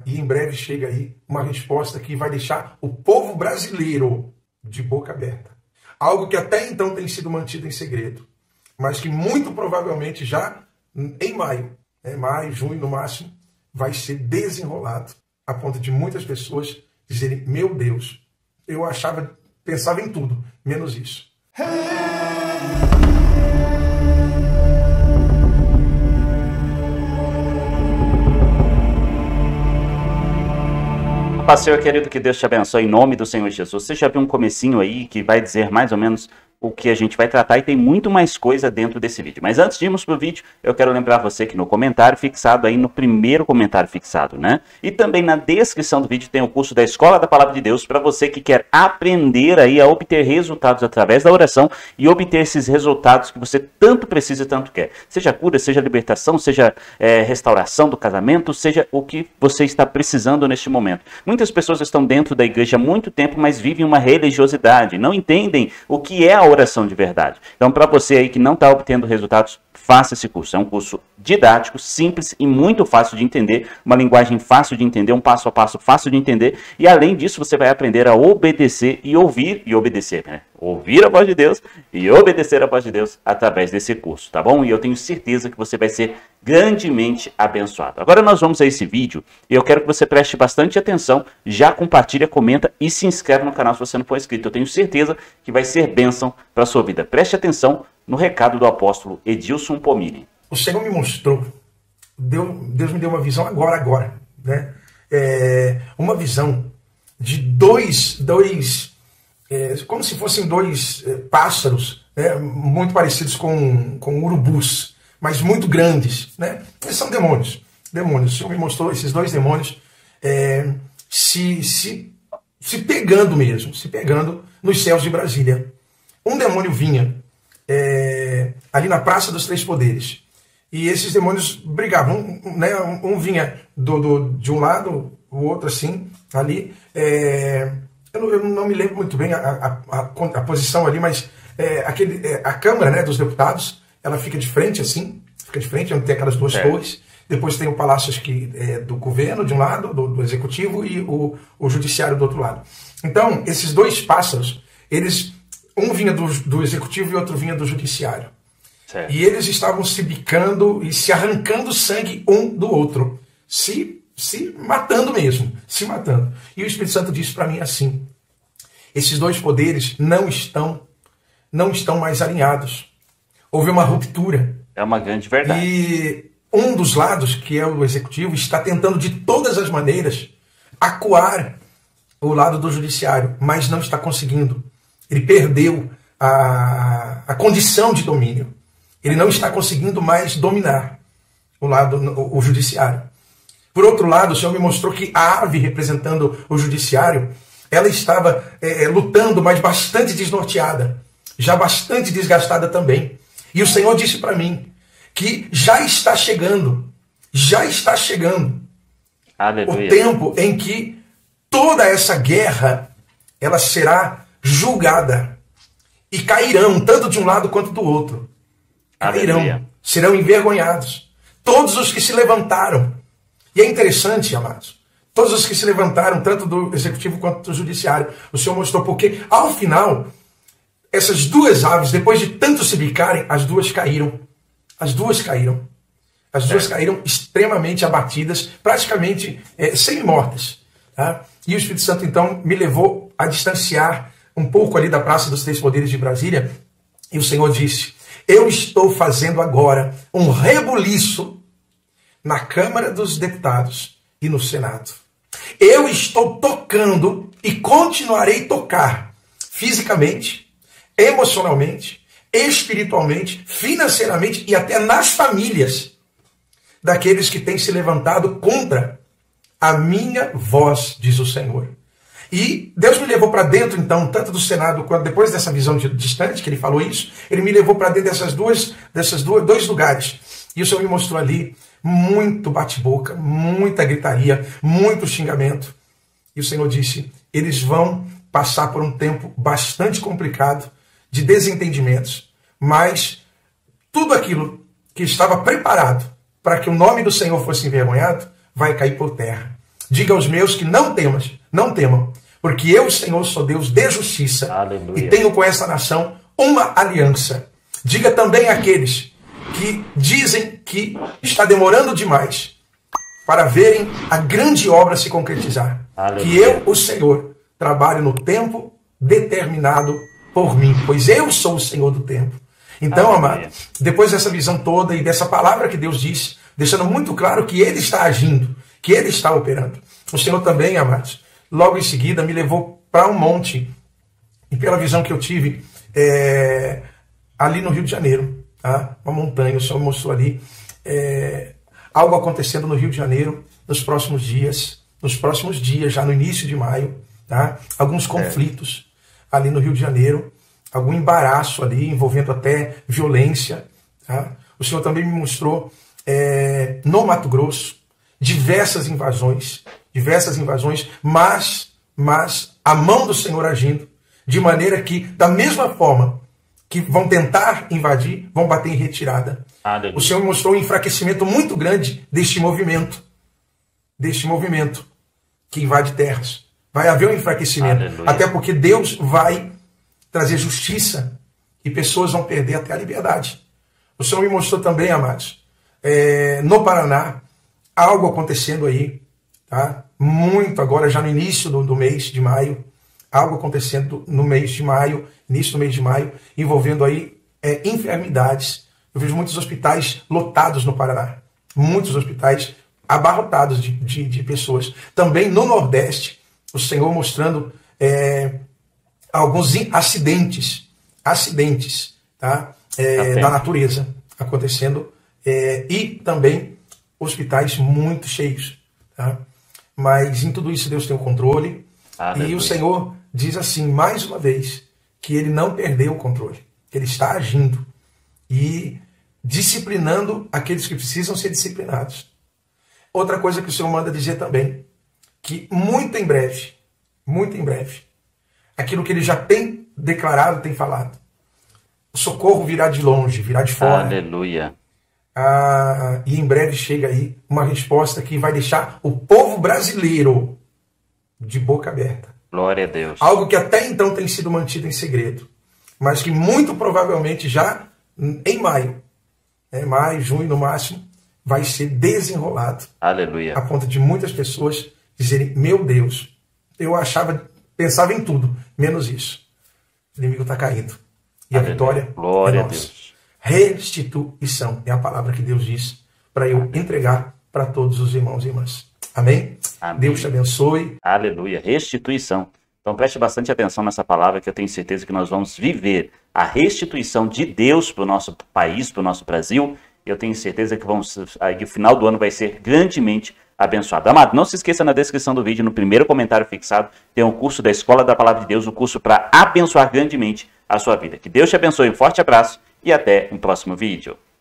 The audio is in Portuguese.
E em breve chega aí uma resposta que vai deixar o povo brasileiro de boca aberta. Algo que até então tem sido mantido em segredo, mas que muito provavelmente já em maio, maio, junho no máximo, vai ser desenrolado, a ponto de muitas pessoas dizerem: meu Deus, eu pensava em tudo, menos isso. Pastor querido, que Deus te abençoe em nome do Senhor Jesus. Você já viu um comecinho aí que vai dizer mais ou menos o que a gente vai tratar, e tem muito mais coisa dentro desse vídeo. Mas antes de irmos para o vídeo, eu quero lembrar você que no comentário fixado aí, no primeiro comentário fixado, né? E também na descrição do vídeo tem o curso da Escola da Palavra de Deus para você que quer aprender aí a obter resultados através da oração e obter esses resultados que você tanto precisa e tanto quer. Seja cura, seja libertação, seja restauração do casamento, seja o que você está precisando neste momento. Muitas pessoas estão dentro da igreja há muito tempo, mas vivem uma religiosidade, não entendem o que é a oração de verdade. Então, para você aí que não está obtendo resultados, faça esse curso. É um curso didático, simples e muito fácil de entender, uma linguagem fácil de entender, um passo a passo fácil de entender, e além disso você vai aprender a obedecer e ouvir e obedecer, né? Ouvir a voz de Deus e obedecer a voz de Deus através desse curso, tá bom? E eu tenho certeza que você vai ser grandemente abençoado. Agora nós vamos a esse vídeo e eu quero que você preste bastante atenção, já compartilha, comenta e se inscreve no canal se você não for inscrito. Eu tenho certeza que vai ser bênção para a sua vida. Preste atenção no recado do apóstolo Edilson Pomili. O Senhor me mostrou, Deus me deu uma visão agora, né? Uma visão de dois como se fossem dois pássaros, né? Muito parecidos com urubus, mas muito grandes, né? Eles são demônios. O Senhor me mostrou esses dois demônios se pegando mesmo, se pegando nos céus de Brasília. Um demônio vinha ali na Praça dos Três Poderes. E esses demônios brigavam, né? Um vinha de um lado, o outro assim, ali. Eu não me lembro muito bem a posição ali, mas a Câmara, né, dos Deputados, ela fica de frente assim, onde tem aquelas duas torres. Depois tem o Palácio do Governo de um lado, do Executivo, e o Judiciário do outro lado. Então, esses dois pássaros, um vinha do Executivo e outro vinha do Judiciário. Certo. E eles estavam se bicando e se arrancando sangue um do outro. Se matando mesmo. Se matando. E o Espírito Santo disse para mim assim: esses dois poderes não estão mais alinhados. Houve uma ruptura. É uma grande verdade. E um dos lados, que é o Executivo, está tentando de todas as maneiras acuar o lado do Judiciário, mas não está conseguindo. Ele perdeu a condição de domínio. Ele não está conseguindo mais dominar o Judiciário. Por outro lado, o Senhor me mostrou que a ave representando o Judiciário, ela estava lutando, mas bastante desnorteada, já bastante desgastada também. E o Senhor disse para mim que já está chegando Aleluia. O tempo em que toda essa guerra ela será julgada. E cairão, tanto de um lado quanto do outro. Cairão, Aleluia. Serão envergonhados. Todos os que se levantaram. E é interessante, amados, todos os que se levantaram, tanto do Executivo quanto do Judiciário, o Senhor mostrou porque, ao final, essas duas aves, depois de tanto se bicarem, as duas caíram. As duas caíram extremamente abatidas, praticamente semi-mortas. Tá? E o Espírito Santo, então, me levou a distanciar um pouco ali da Praça dos Três Poderes de Brasília, e o Senhor disse: eu estou fazendo agora um rebuliço na Câmara dos Deputados e no Senado. Eu estou tocando e continuarei a tocar fisicamente, emocionalmente, espiritualmente, financeiramente e até nas famílias daqueles que têm se levantado contra a minha voz, diz o Senhor. E Deus me levou para dentro, então, tanto do Senado quanto depois dessa visão distante, que ele falou isso, ele me levou para dentro desses dois lugares. E o Senhor me mostrou ali muito bate-boca, muita gritaria, muito xingamento. E o Senhor disse: eles vão passar por um tempo bastante complicado de desentendimentos, mas tudo aquilo que estava preparado para que o nome do Senhor fosse envergonhado vai cair por terra. Diga aos meus que não temam, porque eu, Senhor, sou Deus de justiça. Aleluia. E tenho com essa nação uma aliança. Diga também àqueles que dizem que está demorando demais para verem a grande obra se concretizar. Aleluia. Que eu, o Senhor, trabalho no tempo determinado por mim, pois eu sou o Senhor do tempo. Então, amado, depois dessa visão toda e dessa palavra que Deus disse, deixando muito claro que Ele está agindo, que Ele está operando. O Senhor também, amados, logo em seguida me levou para um monte, e pela visão que eu tive ali no Rio de Janeiro, tá? Uma montanha, o Senhor mostrou ali algo acontecendo no Rio de Janeiro nos próximos dias, já no início de maio, tá? Alguns conflitos ali no Rio de Janeiro, algum embaraço ali, envolvendo até violência. Tá? O Senhor também me mostrou, no Mato Grosso, diversas invasões, mas a mão do Senhor agindo, de maneira que, da mesma forma que vão tentar invadir, vão bater em retirada. Aleluia. O Senhor me mostrou um enfraquecimento muito grande deste movimento que invade terras. Vai haver um enfraquecimento, aleluia, até porque Deus vai trazer justiça e pessoas vão perder até a liberdade. O Senhor me mostrou também, amados, no Paraná, algo acontecendo aí, tá? Muito agora, já no início do mês de maio, algo acontecendo no mês de maio, início do mês de maio, envolvendo aí enfermidades. Eu vejo muitos hospitais lotados no Paraná, muitos hospitais abarrotados de pessoas. Também no Nordeste, o Senhor mostrando alguns acidentes, tá? Da natureza acontecendo, e também hospitais muito cheios. Tá? Mas em tudo isso Deus tem o controle. E o Senhor diz assim, mais uma vez, que Ele não perdeu o controle, que Ele está agindo e disciplinando aqueles que precisam ser disciplinados. Outra coisa que o Senhor manda dizer também, que muito em breve, aquilo que Ele já tem declarado, tem falado, o socorro virá de longe, virá de fora. Aleluia. E em breve chega aí uma resposta que vai deixar o povo brasileiro de boca aberta. Glória a Deus. Algo que até então tem sido mantido em segredo, mas que muito provavelmente já em maio, junho no máximo, vai ser desenrolado. Aleluia. A ponto de muitas pessoas dizerem, meu Deus, eu pensava em tudo, menos isso. O inimigo está caindo. E aleluia, a vitória glória é nossa. A Deus. Restituição é a palavra que Deus diz para eu entregar para todos os irmãos e irmãs. Amém? Amém? Deus te abençoe. Aleluia. Restituição. Então preste bastante atenção nessa palavra, que eu tenho certeza que nós vamos viver a restituição de Deus para o nosso país, para o nosso Brasil. Eu tenho certeza que o final do ano vai ser grandemente abençoado. Amado, não se esqueça, na descrição do vídeo, no primeiro comentário fixado, tem um curso da Escola da Palavra de Deus, um curso para abençoar grandemente a sua vida. Que Deus te abençoe, um forte abraço e até um próximo vídeo.